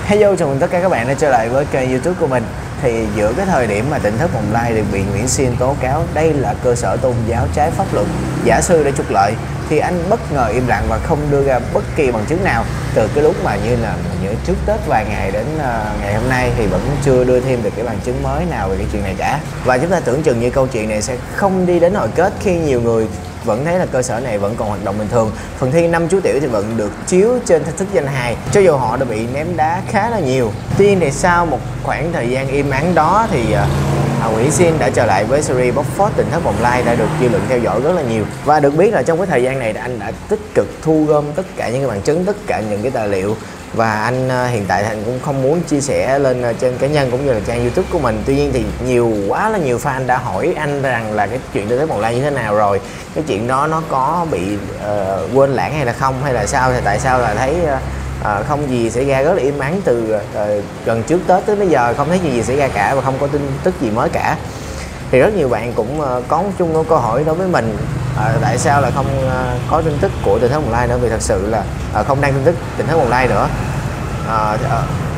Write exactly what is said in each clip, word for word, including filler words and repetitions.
Hello, chào mừng tất cả các bạn đã trở lại với kênh YouTube của mình. Thì giữa cái thời điểm mà Tỉnh Thất Bồng Lai được bị Nguyễn Xiên tố cáo đây là cơ sở tôn giáo trái pháp luật, giả sư để trục lợi, thì anh bất ngờ im lặng và không đưa ra bất kỳ bằng chứng nào. Từ cái lúc mà như là như trước Tết vài ngày đến uh, ngày hôm nay thì vẫn chưa đưa thêm được cái bằng chứng mới nào về cái chuyện này cả. Và chúng ta tưởng chừng như câu chuyện này sẽ không đi đến hồi kết khi nhiều người vẫn thấy là cơ sở này vẫn còn hoạt động bình thường. Phần thi năm chú tiểu thì vẫn được chiếu trên Thách Thức Danh Hài, cho dù họ đã bị ném đá khá là nhiều. Tuy nhiên thì sau một khoảng thời gian im ắng đó thì uh, Nguyễn Xiên đã trở lại với series bóc phốt Tỉnh Thất Bồng Lai, đã được dư luận theo dõi rất là nhiều. Và được biết là trong cái thời gian này anh đã tích cực thu gom tất cả những cái bằng chứng, tất cả những cái tài liệu. Và anh uh, hiện tại thì anh cũng không muốn chia sẻ lên uh, trên cá nhân cũng như là trang YouTube của mình. Tuy nhiên thì nhiều quá là nhiều fan đã hỏi anh rằng là cái chuyện Tỉnh Thất Bồng Lai như thế nào rồi, cái chuyện đó nó có bị uh, quên lãng hay là không, hay là sao, thì tại sao là thấy uh, uh, không gì xảy ra, rất là im ắng từ uh, gần trước Tết tới bây giờ không thấy gì, gì xảy ra cả và không có tin tức gì mới cả. Thì rất nhiều bạn cũng uh, có chung một câu hỏi đối với mình, uh, tại sao là không uh, có tin tức của Tỉnh Thất Bồng Lai nữa, vì thật sự là uh, không đăng tin tức Tỉnh Thất Bồng Lai nữa. Uh, uh,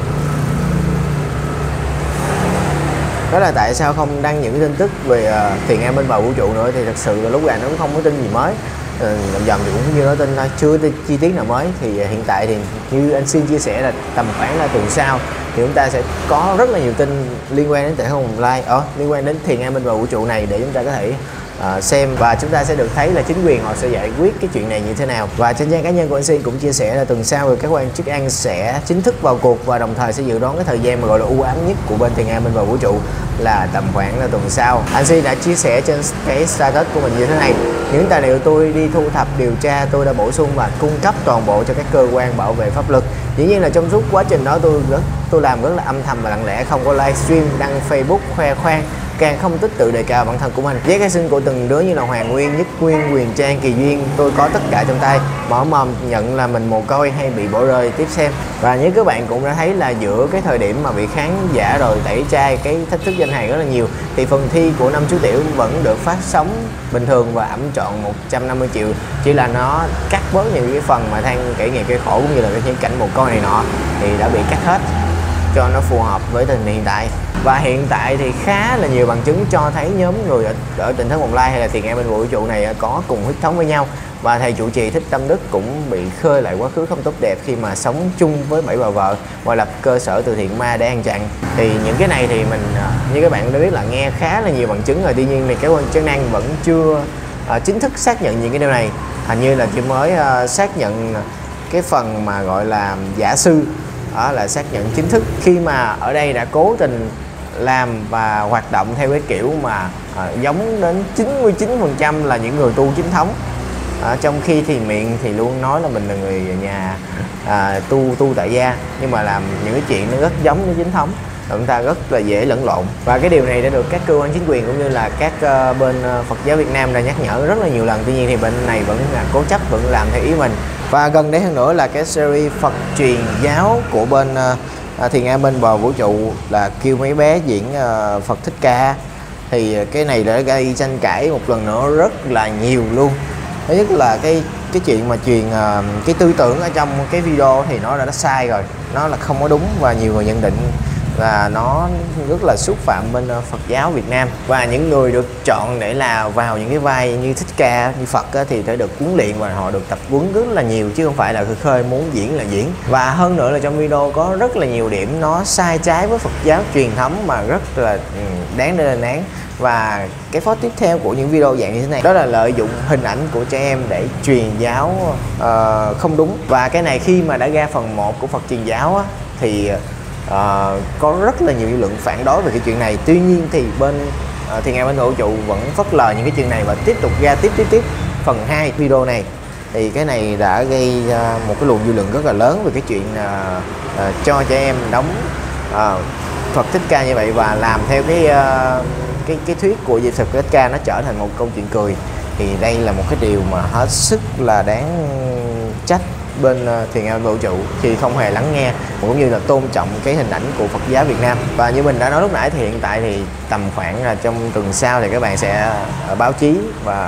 đó là tại sao không đăng những tin tức về uh, Thiền An bên bờ vũ trụ nữa, thì thật sự là lúc này nó cũng không có tin gì mới. Dần dần thì cũng như nói tin thôi, chưa chi tiết nào mới. Thì hiện tại thì như anh Xiên chia sẻ là tầm khoảng là tuần sau thì chúng ta sẽ có rất là nhiều tin liên quan đến Tỉnh Thất Bồng Lai, ờ, liên quan đến Thiền An bên bờ vũ trụ này để chúng ta có thể uh, xem, và chúng ta sẽ được thấy là chính quyền họ sẽ giải quyết cái chuyện này như thế nào. Và trên trang cá nhân của anh Xiên cũng chia sẻ là tuần sau thì các quan chức năng sẽ chính thức vào cuộc, và đồng thời sẽ dự đoán cái thời gian mà gọi là u ám nhất của bên Thiền An bên bờ vũ trụ là tầm khoảng là tuần sau. Anh Xiên đã chia sẻ trên cái status của mình như thế này: những tài liệu tôi đi thu thập điều tra, tôi đã bổ sung và cung cấp toàn bộ cho các cơ quan bảo vệ pháp luật. Dĩ nhiên là trong suốt quá trình đó tôi rất tôi làm rất là âm thầm và lặng lẽ, không có livestream, đăng Facebook khoe khoang, càng không tích tự đề cao bản thân của mình. Giấy khai sinh của từng đứa như là Hoàng Nguyên, Nhất Nguyên, Quyền Trang, Kỳ Duyên, tôi có tất cả trong tay. Mở mồm nhận là mình mồ côi hay bị bỏ rơi, tiếp xem. Và như các bạn cũng đã thấy là giữa cái thời điểm mà bị khán giả rồi tẩy chay cái Thách Thức Danh Hài rất là nhiều, thì phần thi của năm chú tiểu vẫn được phát sóng bình thường và ẵm trọn một trăm năm mươi triệu. Chỉ là nó cắt bớt những cái phần mà than kể nghề kể khổ cũng như là những cảnh mồ côi này nọ thì đã bị cắt hết cho nó phù hợp với tình hình hiện tại. Và hiện tại thì khá là nhiều bằng chứng cho thấy nhóm người ở, ở Tỉnh Thất Bồng Lai hay là Thiền An bên vũ trụ này có cùng huyết thống với nhau. Và thầy trụ trì Thích Tâm Đức cũng bị khơi lại quá khứ không tốt đẹp khi mà sống chung với bảy bà vợ và lập cơ sở từ thiện ma để ăn chặn. Thì những cái này thì mình như các bạn đã biết là nghe khá là nhiều bằng chứng rồi, tuy nhiên thì các quan chức năng vẫn chưa uh, chính thức xác nhận những cái điều này. Hình như là chỉ mới uh, xác nhận cái phần mà gọi là giả sư, đó là xác nhận chính thức, khi mà ở đây đã cố tình làm và hoạt động theo cái kiểu mà à, giống đến chín mươi chín phần trăm là những người tu chính thống, à, trong khi thì miệng thì luôn nói là mình là người nhà à, tu tu tại gia, nhưng mà làm những cái chuyện nó rất giống với chính thống, chúng ta rất là dễ lẫn lộn. Và cái điều này đã được các cơ quan chính quyền cũng như là các uh, bên uh, Phật giáo Việt Nam đã nhắc nhở rất là nhiều lần. Tuy nhiên thì bên này vẫn là cố chấp, vẫn làm theo ý mình. Và gần đấy hơn nữa là cái series Phật truyền giáo của bên uh, Thiền An bên bờ vũ trụ là kêu mấy bé diễn uh, Phật Thích Ca, thì cái này đã gây tranh cãi một lần nữa rất là nhiều luôn. Thứ nhất là cái cái chuyện mà truyền uh, cái tư tưởng ở trong cái video thì nó đã nó sai rồi, nó là không có đúng, và nhiều người nhận định là nó rất là xúc phạm bên Phật giáo Việt Nam. Và những người được chọn để là vào những cái vai như Thích Ca, như Phật á, thì phải được huấn luyện và họ được tập huấn rất là nhiều, chứ không phải là khơi khơi muốn diễn là diễn. Và hơn nữa là trong video có rất là nhiều điểm nó sai trái với Phật giáo truyền thống mà rất là đáng để lên án. Và cái phốt tiếp theo của những video dạng như thế này đó là lợi dụng hình ảnh của trẻ em để truyền giáo uh, không đúng. Và cái này khi mà đã ra phần một của Phật truyền giáo á, thì uh, có rất là nhiều dư luận phản đối về cái chuyện này. Tuy nhiên thì bên uh, Thiền An bên vũ trụ vẫn phớt lờ những cái chuyện này và tiếp tục ra tiếp tiếp tiếp phần hai video này. Thì cái này đã gây uh, một cái luồng dư luận rất là lớn về cái chuyện uh, uh, cho trẻ em đóng uh, Phật Thích Ca như vậy và làm theo cái uh, cái cái thuyết của Diệp Phật Thích Ca, nó trở thành một câu chuyện cười. Thì đây là một cái điều mà hết sức là đáng trách bên Thiền An vũ trụ khi không hề lắng nghe cũng như là tôn trọng cái hình ảnh của Phật giáo Việt Nam. Và như mình đã nói lúc nãy thì hiện tại thì tầm khoảng là trong tuần sau thì các bạn sẽ ở báo chí và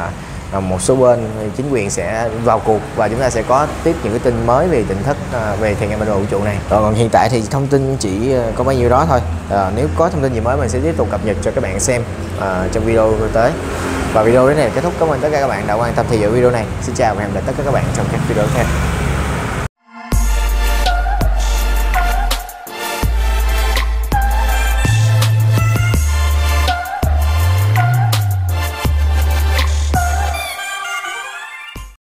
à, một số bên chính quyền sẽ vào cuộc và chúng ta sẽ có tiếp những cái tin mới về tỉnh thức à, về thiền an bên bờ vũ trụ này. Rồi, còn hiện tại thì thông tin chỉ có bao nhiêu đó thôi. À, nếu có thông tin gì mới mình sẽ tiếp tục cập nhật cho các bạn xem à, trong video tới. Và video đến này kết thúc. Cảm ơn tất cả các bạn đã quan tâm theo dõi video này. Xin chào và hẹn gặp lại tất cả các bạn trong các video tiếp theo.